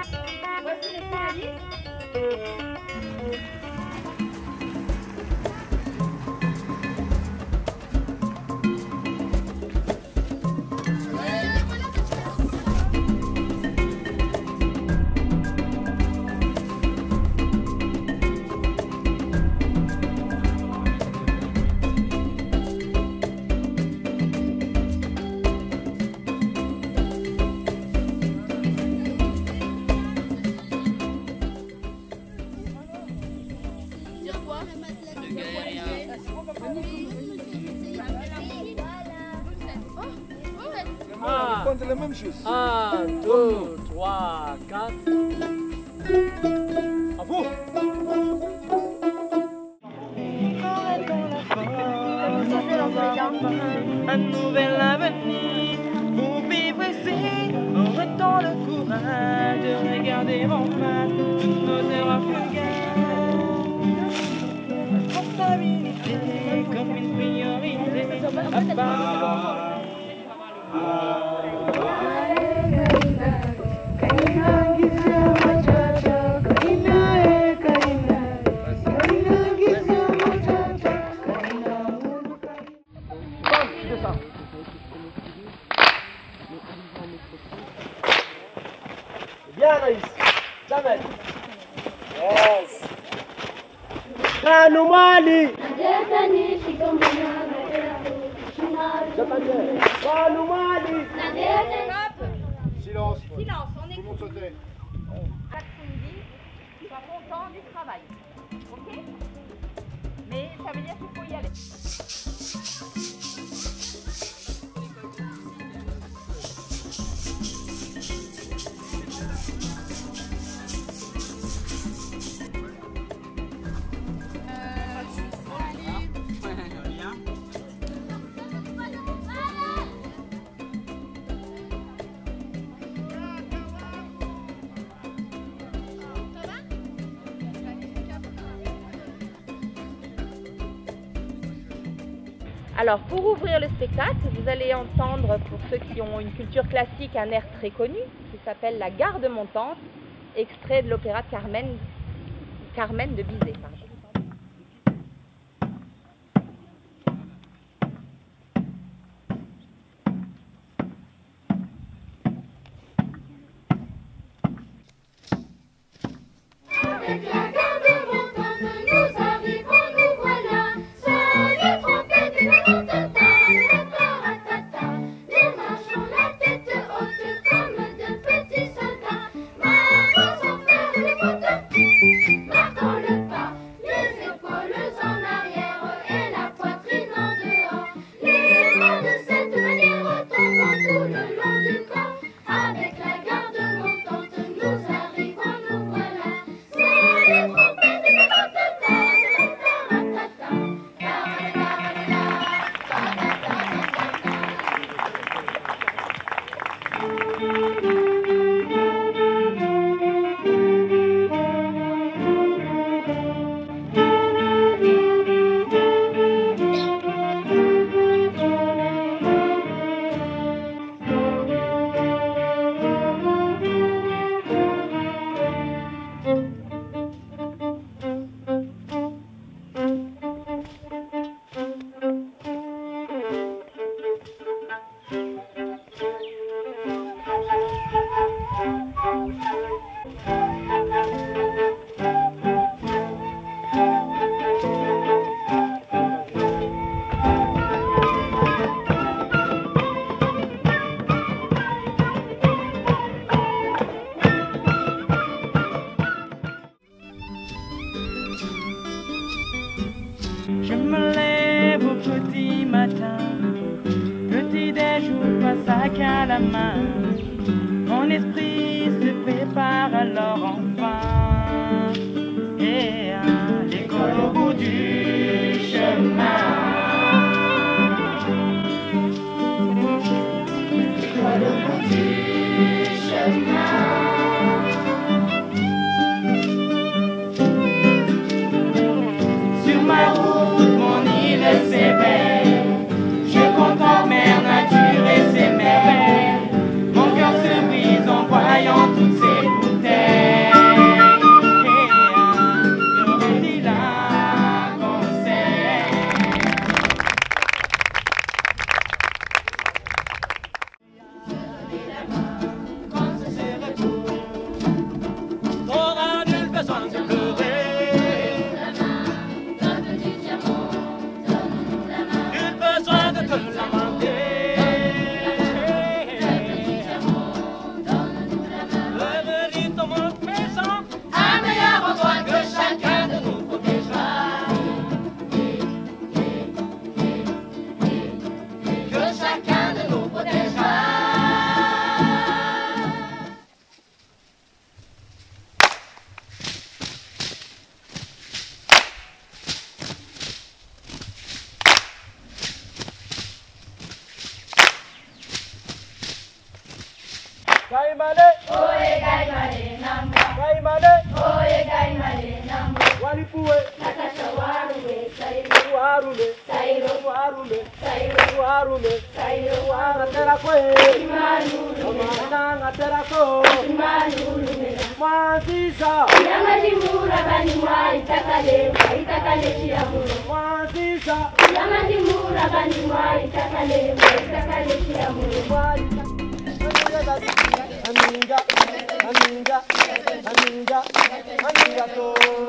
Voici les finalistes. C'est la même chose. 1, 2, 3, 4. À vous. Un nouvel avenir pour vivre ici. Aurait-on le courage de regarder enfin toutes nos erreurs vulgaires? Responsabilité comme une priorité. Bien, Anaïs. Jamais. Yes. Ranumali. Silence. Silence, on Tout le écoute. monde se tait. Après-midi, sois content du travail. Ok? Mais ça veut dire qu'il faut y aller. Alors, pour ouvrir le spectacle, vous allez entendre, pour ceux qui ont une culture classique, un air très connu qui s'appelle La Garde montante, extrait de l'opéra de Carmen de Bizet. Pardon. Avec la garde montante, nous arrivons, nous voilà. Ça les trompettes et les ta-ta-ta-ta-ta-ta. Les marchons la tête haute comme de petits soldats. Marchons sans faire les fautes, marquons le pas. Les épaules en arrière et la poitrine en dehors. Les mains de cette manière tombant tout le long du corps. Avec la garde montante, nous arrivons, nous voilà. Les trompettes et les Je me lève au petit matin, petit déj ou pas sac à la main. Mon esprit se prépare alors enfin. Et l'école au bout du chemin. L'école au bout du chemin. Sur ma route, mon île s'éveille. Je contemple mer, nature et ses merveilles. Mon cœur se brise en voile. Oye gai male nambo. Gai male. Oye gai male nambo. Walipuwe. Natasha warume sairo. Warume. Sairo. Warume. Sairo. Warume. Sairo. Ngatera kwe. Manulu. Mama ngatera ko. Manulu. Mwanzisa. Yamajimura bani mwai takale. Itakale shiamuro. Mwanzisa. Yamajimura bani mwai takale. Itakale shiamuro. Aminga, aminga, aminga, aminga to.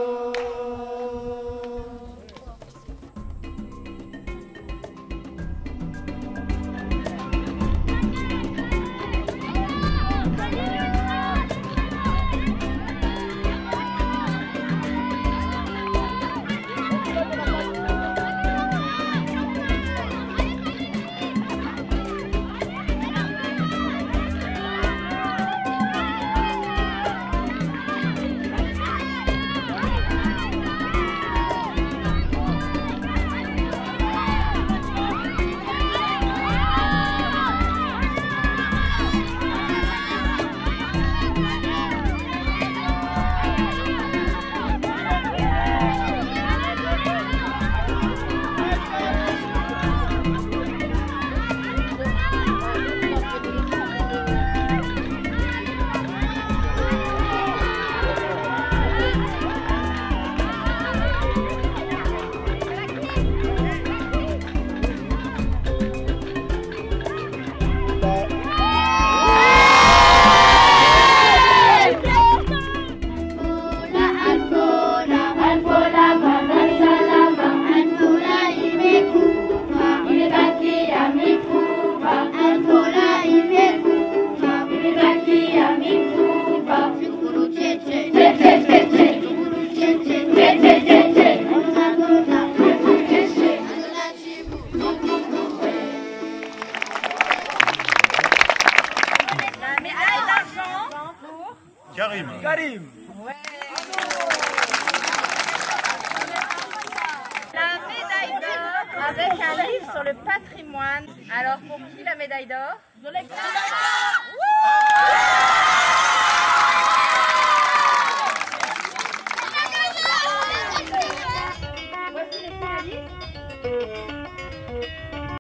Karim. Ouais. La médaille d'or avec un livre sur le patrimoine. Alors pour qui la médaille d'or?